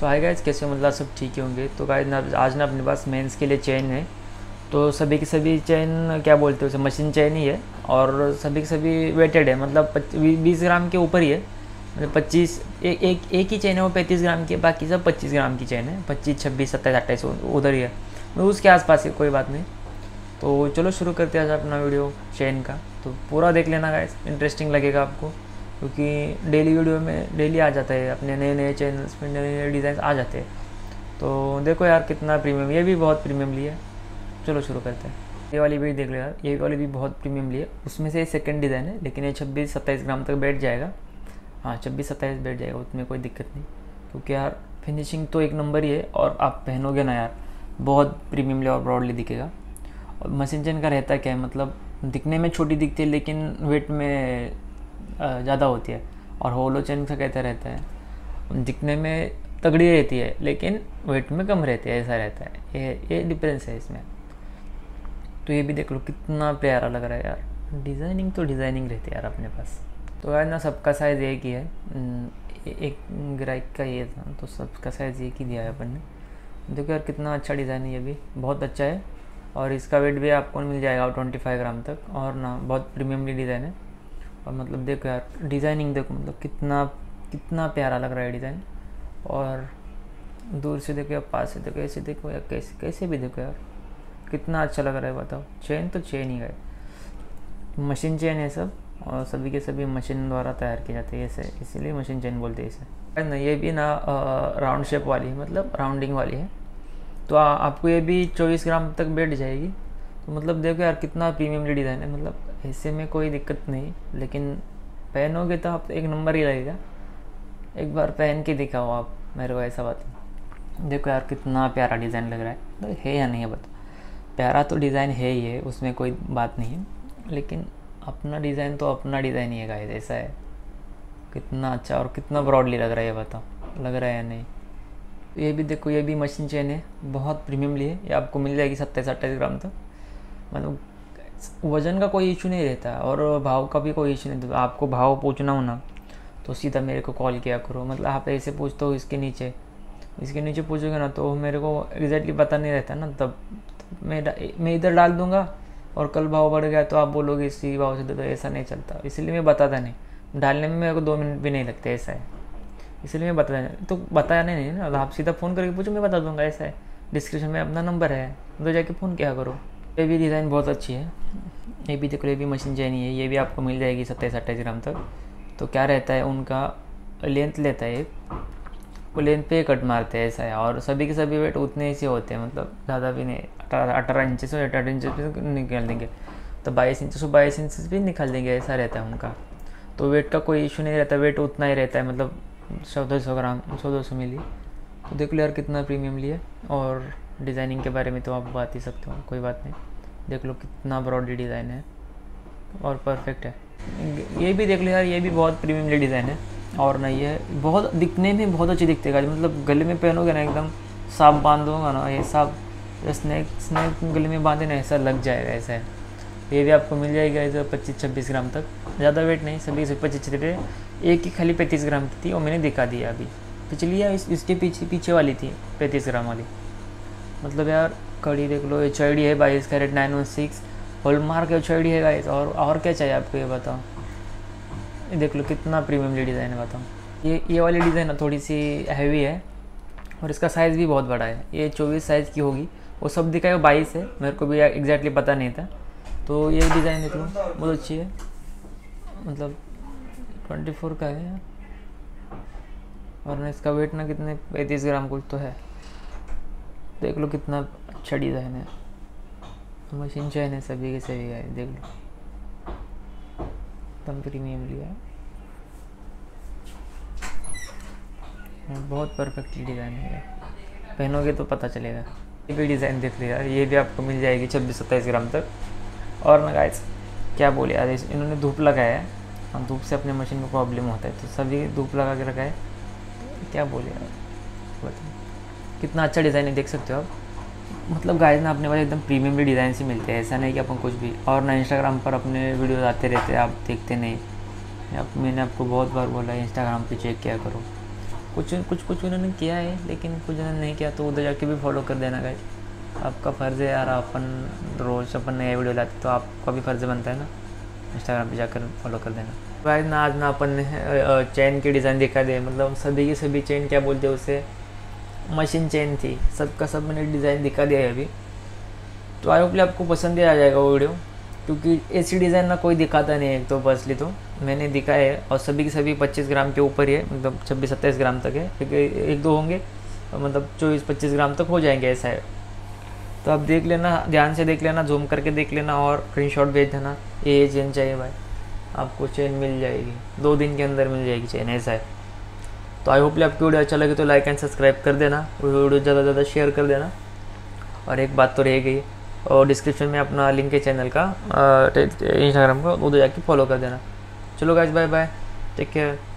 सो hi guys, कैसे हो? मतलब सब ठीक ही होंगे। तो गाइस ना आज ना अपने पास मेंस के लिए चेन है। तो सभी की सभी चेन क्या बोलते हैं उसे, मशीन चेन ही है। और सभी की सभी वेटेड है, मतलब 20 ग्राम के ऊपर ही है। मतलब 25 एक ही चेन है, वो 35 ग्राम की है। बाकी सब 25 ग्राम की चेन है। 25, 26, 27, 28 उधर ही है, मतलब उसके आसपास है। कोई बात नहीं। तो चलो शुरू करते हैं आज अपना वीडियो चेन का। तो पूरा देख लेना गाइस, इंटरेस्टिंग लगेगा आपको, क्योंकि डेली वीडियो में डेली आ जाता है, अपने नए नए चैनल्स में नए नए डिज़ाइन आ जाते हैं। तो देखो यार कितना प्रीमियम, ये भी बहुत प्रीमियम ली है। चलो शुरू करते हैं। ये वाली भी देख लो यार, ये वाली भी बहुत प्रीमियम ली है। उसमें से सेकंड डिज़ाइन है, लेकिन ये 26-27 ग्राम तक बैठ जाएगा। हाँ 26-27 बैठ जाएगा, उसमें कोई दिक्कत नहीं। क्योंकि यार फिनिशिंग तो एक नंबर ही है, और आप पहनोगे ना यार बहुत प्रीमियमली और ब्रॉडली दिखेगा। और मशीन चेन का रहता क्या है, मतलब दिखने में छोटी दिखती है लेकिन वेट में ज़्यादा होती है। और होलो चेन का कहता रहता है, दिखने में तगड़ी रहती है लेकिन वेट में कम रहती है, ऐसा रहता है। ये डिफरेंस है इसमें। तो ये भी देख लो कितना प्यारा लग रहा है यार। डिज़ाइनिंग तो डिज़ाइनिंग रहती है यार अपने पास। तो यार ना सबका साइज़ एक ही है। एक ग्राहक का ये था तो सबका साइज़ एक ही दिया है अपन ने। देखो यार कितना अच्छा डिज़ाइन है, ये भी बहुत अच्छा है। और इसका वेट भी आपको मिल जाएगा 25 ग्राम तक। और ना बहुत प्रीमियमली डिज़ाइन है। और मतलब देखो यार डिज़ाइनिंग देखो, मतलब कितना कितना प्यारा लग रहा है डिज़ाइन। और दूर से देखो या पास से देखो, ऐसे देखो या कैसे कैसे भी देखो यार कितना अच्छा लग रहा है। बताओ, चेन तो चेन ही है, मशीन चेन है सब। और सभी के सभी मशीन द्वारा तैयार किए जाते हैं ऐसे, इसीलिए मशीन चेन बोलते हैं इसे ना। ये भी ना राउंड शेप वाली है, मतलब राउंडिंग वाली है। तो आपको ये भी 24 ग्राम तक बैठ जाएगी। तो मतलब देखो यार कितना प्रीमियमली डिज़ाइन है, मतलब ऐसे में कोई दिक्कत नहीं, लेकिन पहनोगे तो आप एक नंबर ही लगेगा। एक बार पहन के दिखाओ आप मेरे को, ऐसा बात है। देखो यार कितना प्यारा डिज़ाइन लग रहा है, तो है या नहीं है बता। प्यारा तो डिज़ाइन है ही है, उसमें कोई बात नहीं है, लेकिन अपना डिज़ाइन तो अपना डिज़ाइन ही है गाइस, ऐसा है। कितना अच्छा और कितना ब्रॉडली लग रहा है, ये बताओ लग रहा है या नहीं। ये भी देखो, ये भी मशीन चेन है, बहुत प्रीमियमली है। ये आपको मिल जाएगी 27-28 ग्राम तक। मतलब वज़न का कोई इशू नहीं रहता, और भाव का भी कोई इशू नहीं रहता। आपको भाव पूछना हो ना तो सीधा मेरे को कॉल किया करो। मतलब आप ऐसे पूछते हो इसके नीचे पूछोगे ना तो मेरे को एग्जैक्टली पता नहीं रहता ना। तब मैं इधर डाल दूँगा, और कल भाव बढ़ गया तो आप बोलोगे इसी भाव से दे दो, ऐसा नहीं चलता। इसलिए मैं बताता नहीं, डालने में मेरे को 2 मिनट भी नहीं लगते, ऐसा है। इसलिए मैं बताया नहीं, तो बताया नहीं ना। आप सीधा फ़ोन करके पूछो, मैं बता दूंगा, ऐसा है। डिस्क्रिप्शन में अपना नंबर है, तो जाके फ़ोन किया करो। ये भी डिज़ाइन बहुत अच्छी है। ये भी देखो, ये भी मशीन चेन ही है। ये भी आपको मिल जाएगी 27-28 ग्राम तक। तो क्या रहता है उनका, लेंथ लेता है एक, वो लेंथ पे कट मारते हैं, ऐसा है। और सभी के सभी वेट उतने ही से होते हैं, मतलब ज़्यादा भी नहीं। 18 इंच से 18 इंच पे निकाल देंगे, तो 22 इंच से 22 इंच भी निकाल देंगे, ऐसा रहता है उनका। तो वेट का कोई इशू नहीं रहता, वेट उतना ही रहता है, मतलब 100-200 ग्राम, 100-200 मिली। तो देख लो यार कितना प्रीमियम लिया। और डिज़ाइनिंग के बारे में तो आप बात ही सकते हो, कोई बात नहीं। देख लो कितना ब्रॉडी डिज़ाइन है और परफेक्ट है। ये भी देख लो यार, ये भी बहुत प्रीमियमली डिज़ाइन है। और ना ये बहुत दिखने में बहुत अच्छी दिखती है, मतलब गले में पहनोगे ना एकदम सांप बांधोगा ना, ये सांप स्नैक गले में बांधे ना, ऐसा लग जाएगा, ऐसा है। ये भी आपको मिल जाएगा ऐसा 25-26 ग्राम तक। ज़्यादा वेट नहीं, सभी से 25-26। एक ही खाली 35 ग्राम की थी, और मैंने दिखा दिया अभी। पिछली या इसके पीछे वाली थी 35 ग्राम वाली। मतलब यार कड़ी देख लो, HID है 22 कैरेट 916 हॉलमार्क HID है गाइस। और क्या चाहिए आपको, ये बताओ। ये देख लो कितना प्रीमियमली डिज़ाइन है, बताओ। ये वाली डिज़ाइन ना थोड़ी सी हैवी है, और इसका साइज़ भी बहुत बड़ा है। ये 24 साइज़ की होगी, वो सब दिखाएगा 22 है, मेरे को भी एग्जैक्टली पता नहीं था। तो ये डिज़ाइन देख लो बहुत अच्छी है, मतलब 24 का है यार। और ना इसका वेट ना कितने 35 ग्राम कुछ तो है। देख लो कितना अच्छा डिज़ाइन है, मशीन चेन है सभी के सभी है। देख लो एकदम प्रीमियम लिया है, बहुत परफेक्टली डिज़ाइन है। पहनोगे तो पता चलेगा। ये भी डिज़ाइन देख लो यार, ये भी आपको मिल जाएगी 26-27 ग्राम तक। और ना गाइस क्या बोले यार, इन्होंने धूप लगाया है, और धूप से अपने मशीन को प्रॉब्लम होता है, तो सभी धूप लगा के रखा है। क्या बोले यार, बताओ कितना अच्छा डिज़ाइन है, देख सकते हो आप। मतलब गाइस ना अपने पास एकदम प्रीमियमली डिज़ाइन से मिलते हैं, ऐसा नहीं कि अपन कुछ भी। और ना इंस्टाग्राम पर अपने वीडियोस आते रहते हैं, आप देखते नहीं। मैंने आपको बहुत बार बोला है इंस्टाग्राम पे चेक किया करो। कुछ कुछ कुछ उन्होंने किया है, लेकिन कुछ उन्होंने नहीं किया, तो उधर जाके भी फॉलो कर देना गाइज। आपका फ़र्ज़ है यार, अपन रोज़ अपन नया वीडियो लाते तो आपका भी फ़र्ज़ बनता है ना इंस्टाग्राम पे जाकर फॉलो कर देना। गाइज ना आज ना अपन ने चेन की डिज़ाइन दिखा दे, मतलब सभी की सभी चेन क्या बोलते हैं उसे, मशीन चेन थी, सबका सब मैंने डिज़ाइन दिखा दिया है अभी। तो आई होप आपको पसंद ही आ जाएगा वो वीडियो, क्योंकि ऐसी डिज़ाइन ना कोई दिखाता नहीं है। एक तो फर्स्टली तो मैंने दिखाया है, और सभी के सभी 25 ग्राम के ऊपर ही है, मतलब 26-27 ग्राम तक है, एक दो होंगे मतलब 24-25 ग्राम तक हो जाएंगे, ऐसा है। तो आप देख लेना, ध्यान से देख लेना, जूम करके देख लेना और स्क्रीनशॉट भेज देना, ये चेन चाहिए भाई, आपको चेन मिल जाएगी, 2 दिन के अंदर मिल जाएगी चेन, ऐसा है। तो आई होप आपकी वीडियो अच्छा लगे तो लाइक एंड सब्सक्राइब कर देना, वीडियो ज़्यादा से ज़्यादा शेयर कर देना। और एक बात तो रह गई, और डिस्क्रिप्शन में अपना लिंक है चैनल का, इंस्टाग्राम का, उधर जाके फॉलो कर देना। चलो guys, bye bye, take care.